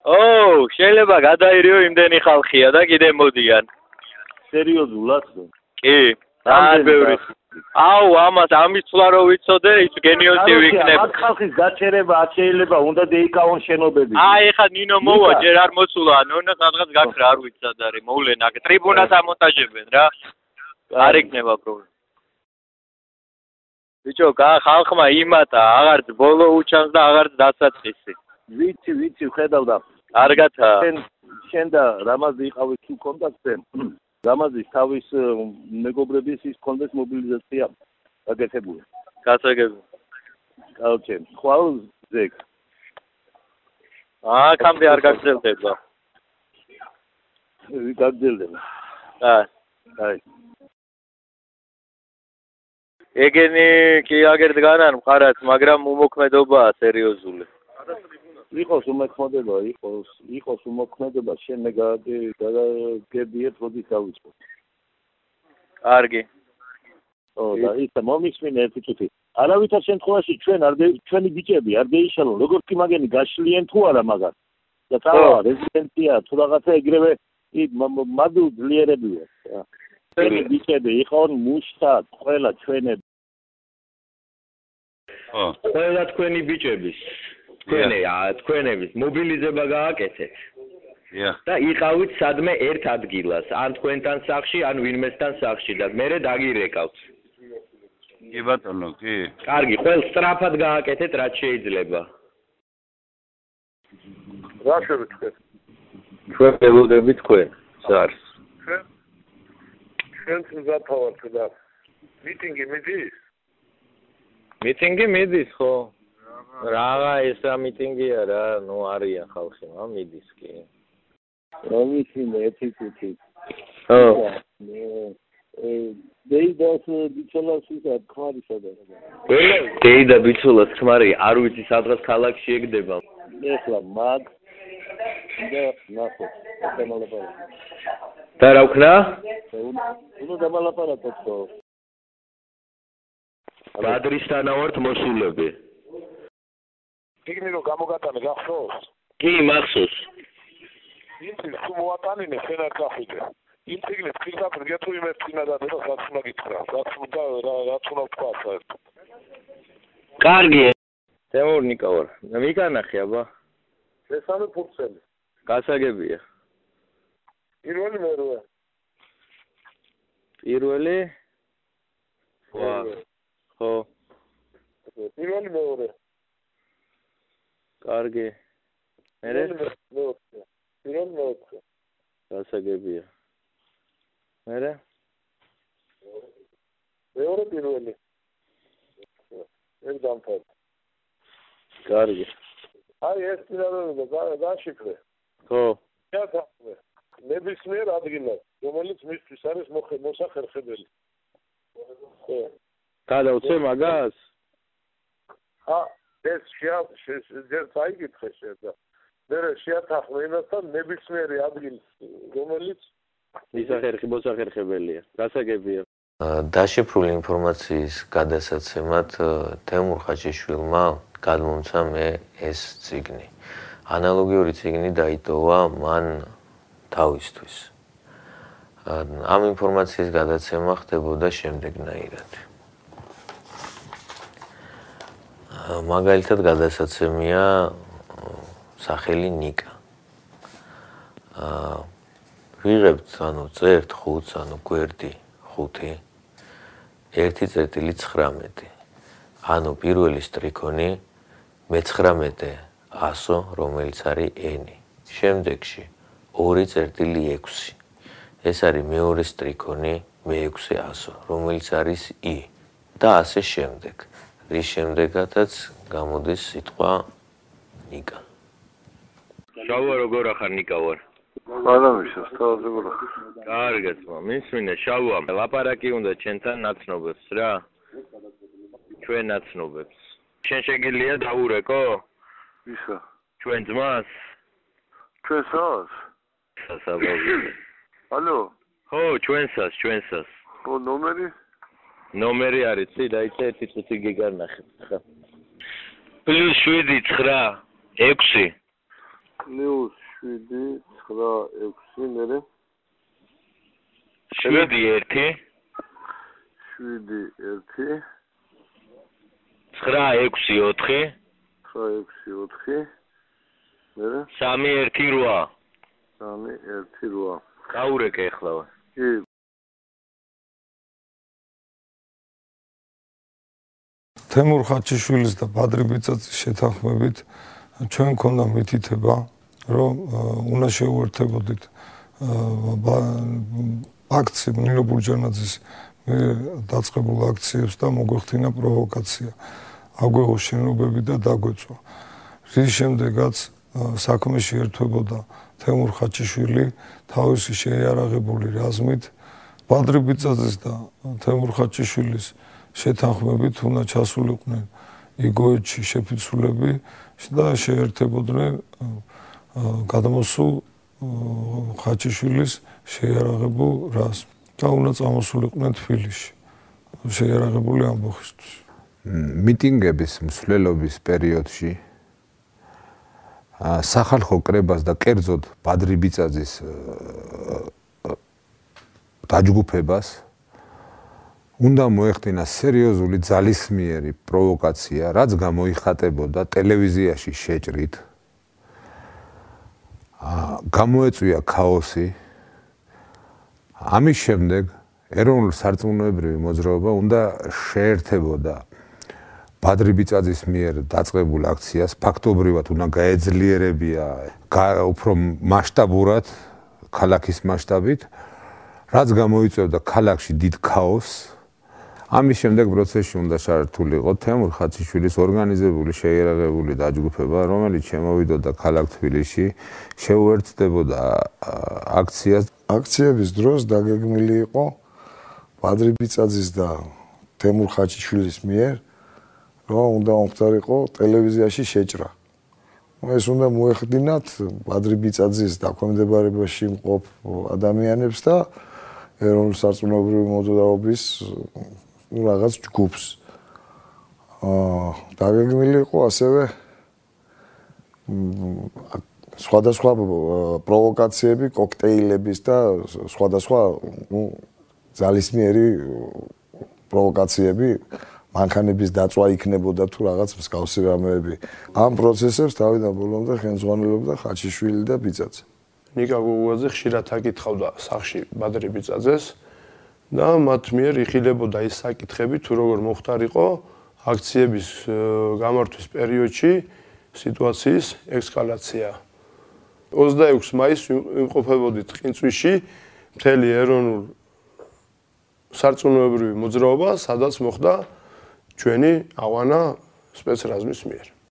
ო, შეიძლება გადაირიო იმდენი ხალხია და კიდე მოდიან. სერიოზულად? კი, ძალიან ბევრი. აუ, ამის თვლა რო ვიცოდე, ის გენიოსი ვიქნებ. მაგ ხალხის გაჩერება არ შეიძლება, უნდა დაიკავონ შენობები. აი, ეხლა ნინო მოვა, ჯერ არ მოსულა, ნონა სადღაც გაქრა, არ ვიცი სად არის, მოვლენ აქ, ტრიბუნას ამონტაჟებენ რა. არ იქნება პრობლემა. ბიჭო, ხალხმა იმატა, აღარც ბოლო უჩანს და აღარც დასაწყისი. ვიცი, ხედავდა. კარგათა. შენ და რამაზი იყავით თუ კონტაქტზე. რამაზის თავის მეგობრების ის კონდეს მობილიზაცია გაკეთებული. გასაგები. ოკეი, ხვალ ზეგ. აქამდე არ გაგრძელდება. გაგრძელდება. აი. ეგენი კი აგერ დგანან მხარად, მაგრამ უმოქმედობაა სერიოზული. იყოს უმოქმედება, შენ მე გაგებიეთ, როდის დავიწყო. კარგი. და ისა მომისმინე ერთი წუთი. არავითარ შემთხვევაში ჩვენი ბიჭები არ დაიშალონ, როგორც კი მაგენი გაშლიან თუ არა მაგას. და წავა რეზიდენცია თუ რაღაცა ეგრევე მადუ ძლიერებია. ჩვენი ბიჭები იყავენ მუშტად, ყველა ჩვენები. ყველა თქვენი ბიჭების თქვენების მობილიზება გააკეთეთ. და იყავით სადმე ერთ ადგილას, ან თქვენთან სახში, ან ვინმესთან სახში და მერე დაგირეკავთ. კი ბატონო, კი. კარგი, ყველ სწრაფად გააკეთეთ, რაც შეიძლება. რა შევიტყვეთ? ჩვენ ველოდებით თქვენ, SARS. ჩვენც მზადთავართ და მიტინგი მიდის? მიტინგი მიდის, ხო? რაღა ეს რა მიტინგია რა, ნუ არიან ხალხი, მიდის კი. რომისინე ერთი წუთი. ხო. დეიდას ბიჭოლას ისა ქმარი სადა. დეიდა ბიჭოლას ქმარი არ ვიცი სადღაც ქალაქში ეგდება. ეხლა მაგ და ნახო, დამალაპარაკო. და რა ვქნა? უნდა დამალაპარაკოთ ხო? ბადრისთანა ვართ მოსულები. ტიგნი რო გამოგატანე გახსოვს? კი, მახსოვს. იცი თუ მოატანინე შენ არ გახიდე. იმ ტიგნს პირდაპირ გეთუ იმეს წინა და რაც უნდა გითხრა, რაც უნდა თქვა საერთოდ. კარგი. თემურ ნიკოლ, მიგანახე აბა. მესამე ფურცელი. გასაგებია. პირველი მერვე. პირველი? ხო. პირველი მეორე. კარგი. მერე? პირველი მეოთხე. გასაგებია. მერე? მეორე პირველი. ეს დამთავრდა. კარგი. აი ეს პირადობა გაშიფრე. ხო. გადახდე. ნებისმიერ ადგილას, რომელიც მისთვის არის მოსახერხებელი. ხო. გადავწე მაგას? ეს ჯერ წაიკითხე შენ და მე შეათანხმე იმასთან ნებისმიერი ადგილი, რომელიც მოსახერხებელია. გასაგებია. დაშიფრული ინფორმაციის გადასაცემად თემურ ხაჭიშვილმა გადმომცა მე ეს წიგნი. ანალოგიური წიგნი დაიტოვა მან თავისთვის. ამ ინფორმაციის გადაცემა ხდებოდა შემდეგნაირად. მაგალითად გადასაცემია სახელი ნიკა. ვიღებთ, წერთ 5, გვერდი 5, 1.19. პირველი სტრიქონი, მე-19 ასო, რომელიც არის ენი. შემდეგში 2.6. ეს არის მეორე სტრიქონი, მე-6 ასო, რომელიც არის ი და ასე შემდეგ. რის შემდეგაც გამოდის სიტყვა ნიკა. შავა როგორ ახარ ნიკა ვარ? ადამიანის თავაზებურა. კარგად, მისმინე შავა. ლაპარაკი უნდა ჩვენთან ნაცნობებს რა. ჩვენ ნაცნობებს. შენ შეგიძლია დაურეკო? ისა. ჩვენ ძმას? ჩვენსას? სასაბავი. ალო? ხო, ჩვენსას. ხო, ნომერი? ნომერი არის, დაიცე ერთი წუთი გიგანახე. ხა. +7 9 6 პლუს 7 9 6 მერე 7 1 7 1 9 6 4 9 6 4 მერე 3 1 8 3 1 8 გაურეკე ახლა კი თემურ ხაჩიშვილის და ბადრი ბიწაწის შეთანხმებით ჩვენ ქონდა მითითება, რომ უნდა შეუერთებოდით აქცია ნინო ბურჯანაძის დაწყებულ აქციებს და მოგვეხდინა პროვოკაცია. აგვეღო შენობები და დაგვეწვა. რის შემდეგაც საქმეში ერთვებოდა თემურ ხაჩიშვილი თავისი შეიარაღებული რაზმით ბადრი ბიწაწის და თემურ ხაჩიშვილის შეთანხმებით უნდა ჩასულიყვნენ იგოეთში შეფიცულები და შეერთებოდნენ გადამოსულ ხაჩიშვილის შეიარაღებულ რაზმს და უნდა წამოსულიყვნენ თბილისში შეიარაღებული ამბოხისთვის. მიტინგების მსვლელობის პერიოდში სახალხო კრებას და კერძოდ ბადრი ბიწაწის დაჯგუფებას უნდა მოეხდინა სერიოზული ძალისმიერი პროვოკაცია, რაც გამოიხატებოდა ტელევიზიაში შეჭრით. გამოეწვია ქაოსი. ამის შემდეგ ეროვნულ სარწმუნოებრივი მოძრაობა უნდა შეერთებოდა ბადრი ბიწაწის მიერ დაწყებულ აქციას, ფაქტობრივად უნდა გაეძლიერებია უფრო მასშტაბურად ქალაქის მასშტაბით, რაც გამოიწვევდა ქალაქში დიდ ქაოსს. ამის შემდეგ პროცესში უნდა ჩართულიყო თემურ ხაჩიშვილის ორგანიზებული შეიარაღებული დაჯგუფება, რომელიც შემოვიდოდა ქალაქ თბილისში, შეუერთდებოდა აქციას. აქციების დროს დაგეგმილი იყო ბადრი ბიწაწის და თემურ ხაჩიშვილის მიერ, რომ უნდა მომხდარიყო ტელევიზიაში შეჭრა. ეს უნდა მოეხდინათ ბადრი ბიწაწის დაქვემდებარებაში მყოფ ადამიანებს და ეროვნულ სარწმუნოებრივი მოძრაობის რაღაც ჯგუფს. დაგეგმილი იყო ასევე სხვადასხვა პროვოკაციები, კოქტეილების და სხვადასხვა ძალისმიერი პროვოკაციები, მანქანების დაწვა იქნებოდა თუ რაღაც მსგავსი რამეები. ამ პროცესებს თავიდან ბოლომდე ხელმძღვანელობდა ხაჩიშვილი და ბიწაწი. ნიკა გუგუაძე ხშირად აკითხავდა სახში ბადრი ბიწაწეს და მათ მიერ იხილებოდა ის საკითხები, თუ როგორ მოხდარიყო აქციების გამართვის პერიოდში სიტუაციის ექსკალაცია. 26 მაისს იმყოფებოდით ყინწვისში მთელი ეროვნულ სარწმუნოებრივი მოძრაობა, სადაც მოხდა ჩვენი აღვანა სპეცრაზმის მიერ.